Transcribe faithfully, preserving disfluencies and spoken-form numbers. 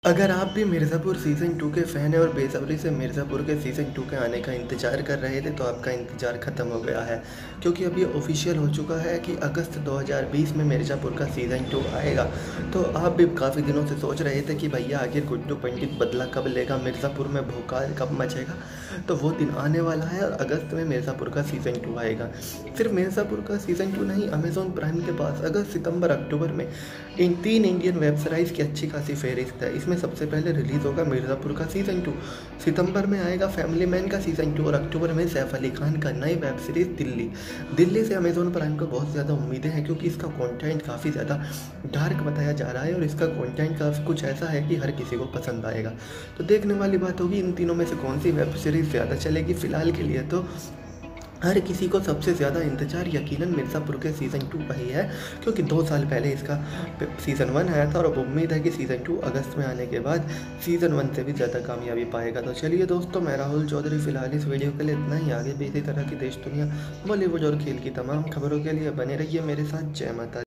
अगर आप भी मिर्ज़ापुर सीज़न टू के फ़ैन हैं और बेसब्री से मिर्ज़ापुर के सीज़न टू के आने का इंतज़ार कर रहे थे, तो आपका इंतज़ार ख़त्म हो गया है। क्योंकि अब ये ऑफ़िशियल हो चुका है कि अगस्त दो हज़ार बीस में मिर्ज़ापुर का सीज़न टू आएगा। तो आप भी काफ़ी दिनों से सोच रहे थे कि भैया आखिर गुड्डू पंडित बदला कब लेगा, मिर्ज़ापुर में भूकंप कब मचेगा। तो वो दिन आने वाला है और अगस्त में मिर्ज़ापुर का सीज़न टू आएगा। सिर्फ मिर्ज़ापुर का सीज़न टू नहीं, अमेज़न प्राइम के पास अगस्त, सितंबर, अक्टूबर में इन तीन इंडियन वेब सीरीज़ की अच्छी खासी फ़हरिस्त है। इसमें सबसे पहले रिलीज़ होगा मिर्ज़ापुर का सीज़न टू, सितंबर में आएगा फैमिली मैन का सीज़न टू और अक्टूबर में सैफ अली खान का नई वेब सीरीज़ दिल्ली। दिल्ली से अमेज़न प्राइम को बहुत ज़्यादा उम्मीदें हैं, क्योंकि इसका कंटेंट काफ़ी ज़्यादा डार्क बताया जा रहा है और इसका कंटेंट काफ़ी कुछ ऐसा है कि हर किसी को पसंद आएगा। तो देखने वाली बात होगी इन तीनों में से कौन सी वेब सीरीज़ ज़्यादा चलेगी। फ़िलहाल के लिए तो हर किसी को सबसे ज़्यादा इंतज़ार यकीनन मिर्ज़ापुर के सीज़न टू का ही है, क्योंकि दो साल पहले इसका सीज़न वन आया था और अब उम्मीद है कि सीज़न टू अगस्त में आने के बाद सीज़न वन से भी ज़्यादा कामयाबी पाएगा। तो चलिए दोस्तों, मैं राहुल चौधरी फ़िलहाल इस वीडियो के लिए इतना ही। आगे भी इसी तरह की देश दुनिया, बॉलीवुड और खेल की तमाम खबरों के लिए बने रहिए मेरे साथ। जय माता।